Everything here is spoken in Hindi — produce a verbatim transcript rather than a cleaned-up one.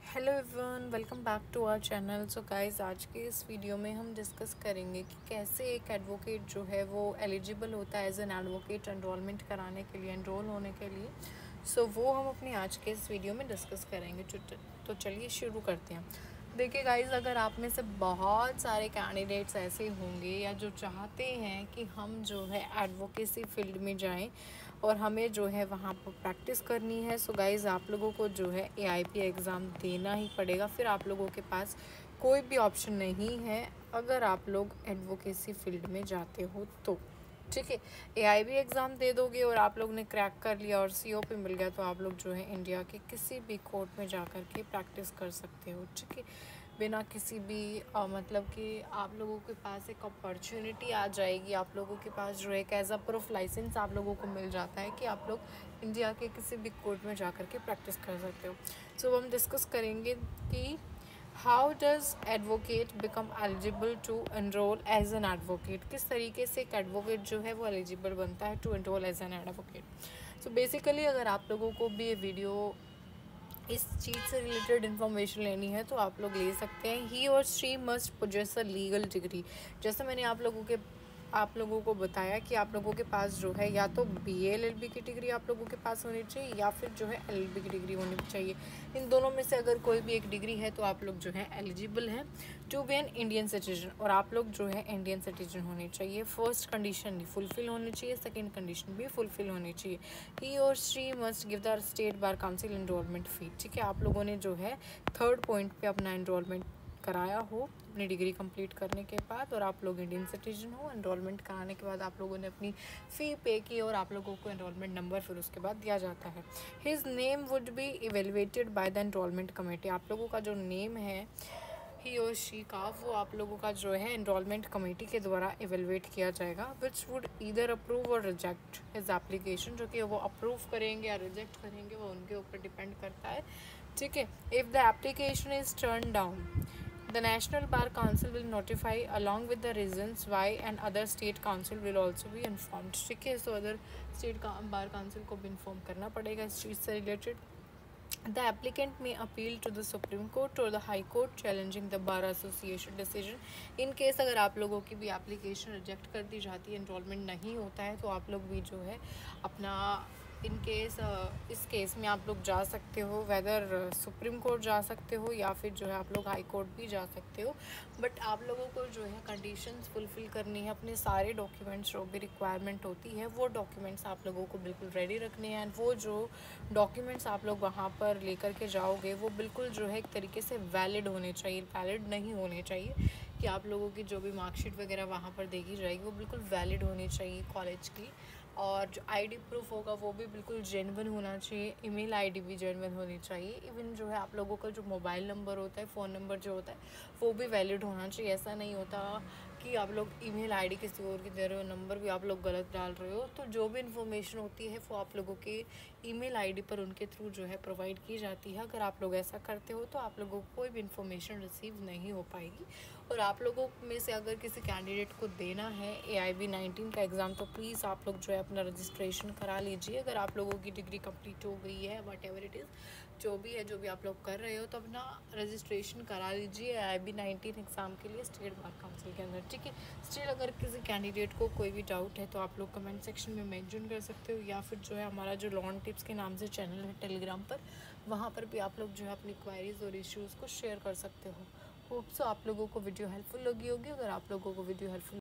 Hello everyone, welcome back to our channel. So guys, आज के इस वीडियो में हम डिस्कस करेंगे कि कैसे एक एडवोकेट जो है वो एलिजिबल होता है एज एन एडवोकेट एनरोलमेंट कराने के लिए, एनरोल होने के लिए। सो so, वो हम अपनी आज के इस वीडियो में डिस्कस करेंगे। तो चलिए शुरू करते हैं। देखिए गाइस, अगर आप में से बहुत सारे कैंडिडेट्स ऐसे होंगे या जो चाहते हैं कि हम जो है एडवोकेसी फील्ड में जाएं और हमें जो है वहाँ पर प्रैक्टिस करनी है, सो गाइस आप लोगों को जो है ए आई पी एग्ज़ाम देना ही पड़ेगा। फिर आप लोगों के पास कोई भी ऑप्शन नहीं है अगर आप लोग एडवोकेसी फील्ड में जाते हो तो। ठीक है, ए आई बी एग्ज़ाम दे दोगे और आप लोग ने क्रैक कर लिया और सी ओ पी मिल गया तो आप लोग जो है इंडिया के किसी भी कोर्ट में जा कर के प्रैक्टिस कर सकते हो। ठीक है, बिना किसी भी आ, मतलब कि आप लोगों के पास एक अपॉर्चुनिटी आ जाएगी। आप लोगों के पास जो है एक एज अ प्रूफ लाइसेंस आप लोगों को मिल जाता है कि आप लोग इंडिया के किसी भी कोर्ट में जा कर के प्रैक्टिस कर सकते हो। सो so, हम डिस्कस करेंगे कि how does advocate become eligible to enrol as an advocate. किस तरीके से एक एडवोकेट जो है वो एलिजिबल बनता है to enrol as an advocate. So basically अगर आप लोगों को भी ये वीडियो इस चीज़ से रिलेटेड इन्फॉर्मेशन लेनी है तो आप लोग ले सकते हैं। He or she must possess a legal degree. जैसे मैंने आप लोगों के आप लोगों को बताया कि आप लोगों के पास जो है या तो B A L L B की डिग्री आप लोगों के पास होनी चाहिए या फिर जो है एल एल बी की डिग्री होनी चाहिए। इन दोनों में से अगर कोई भी एक डिग्री है तो आप लोग जो है एलिजिबल हैं to be an Indian citizen. और आप लोग जो है इंडियन सिटीजन होने चाहिए। फर्स्ट कंडीशन फुलफिल होनी चाहिए, सेकेंड कंडीशन भी फुलफिल होनी चाहिए। He or she must give the state bar council enrolment fee. ठीक है, आप लोगों ने जो है थर्ड पॉइंट पे अपना एनरोलमेंट कराया हो अपनी डिग्री कंप्लीट करने के बाद और आप लोग इंडियन सिटीजन हो। एनरोलमेंट कराने के बाद आप लोगों ने अपनी फ़ी पे की और आप लोगों को एनरोलमेंट नंबर फिर उसके बाद दिया जाता है। His name would be evaluated by the enrolment committee. आप लोगों का जो नेम है ही और शी का, वो आप लोगों का जो है एनरोलमेंट कमेटी के द्वारा इवेलुएट किया जाएगा। Which would either approve or reject his application. जो कि वो अप्रूव करेंगे या रिजेक्ट करेंगे वो उनके ऊपर डिपेंड करता है। ठीक है, if the application is turn down the National Bar Council will notify along with the reasons why, and other state council will also be informed. ठीक है, सो अदर स्टेट का बार काउंसिल को भी इन्फॉर्म करना पड़ेगा इस चीज़ से related. The applicant may appeal to the Supreme Court or the High Court challenging the Bar Association decision. In case अगर आप लोगों की भी एप्लीकेशन रिजेक्ट कर दी जाती है, एनरोलमेंट नहीं होता है, तो आप लोग भी जो है अपना इन केस इस केस में आप लोग जा सकते हो। वेदर सुप्रीम कोर्ट जा सकते हो या फिर जो है आप लोग हाई कोर्ट भी जा सकते हो। बट आप लोगों को जो है कंडीशंस फुलफ़िल करनी है। अपने सारे डॉक्यूमेंट्स जो भी रिक्वायरमेंट होती है वो डॉक्यूमेंट्स आप लोगों को बिल्कुल रेडी रखने हैं। वो जो डॉक्यूमेंट्स आप लोग वहाँ पर लेकर के जाओगे वो बिल्कुल जो है एक तरीके से वैलिड होने चाहिए। वैलिड नहीं होने चाहिए कि आप लोगों की जो भी मार्कशीट वगैरह वहाँ पर देखी जाएगी वो बिल्कुल वैलिड होनी चाहिए कॉलेज की। और जो आईडी प्रूफ होगा वो भी बिल्कुल जेन्युइन होना चाहिए। ईमेल आईडी भी जेन्युइन होनी चाहिए। इवन जो है आप लोगों का जो मोबाइल नंबर होता है, फ़ोन नंबर जो होता है वो भी वैलिड होना चाहिए। ऐसा नहीं होता कि आप लोग ईमेल आईडी किसी और की दे रहे हो, नंबर भी आप लोग गलत डाल रहे हो। तो जो भी इन्फॉर्मेशन होती है वो आप लोगों के ईमेल आईडी पर उनके थ्रू जो है प्रोवाइड की जाती है। अगर आप लोग ऐसा करते हो तो आप लोगों को कोई भी इन्फॉर्मेशन रिसीव नहीं हो पाएगी। और आप लोगों में से अगर किसी कैंडिडेट को देना है ए आई बी नाइनटीन का एग्ज़ाम तो प्लीज़ आप लोग जो है अपना रजिस्ट्रेशन करा लीजिए। अगर आप लोगों की डिग्री कंप्लीट हो गई है, वट एवर इट इज़, जो भी है जो भी आप लोग कर रहे हो, तो अपना रजिस्ट्रेशन करा लीजिए A I B nineteen exam के लिए स्टेट बार काउंसिल के अंदर। ठीक है, स्टिल अगर किसी कैंडिडेट को कोई भी डाउट है तो आप लोग कमेंट सेक्शन में मेंशन कर सकते हो या फिर जो है हमारा जो लॉन टिप्स के नाम से चैनल है टेलीग्राम पर, वहाँ पर भी आप लोग जो है अपनी क्वायरीज़ और इश्यूज़ को शेयर कर सकते हो। होप सो आप लोगों को वीडियो हेल्पफुल लगी होगी। अगर आप लोगों को वीडियो हेल्पफुल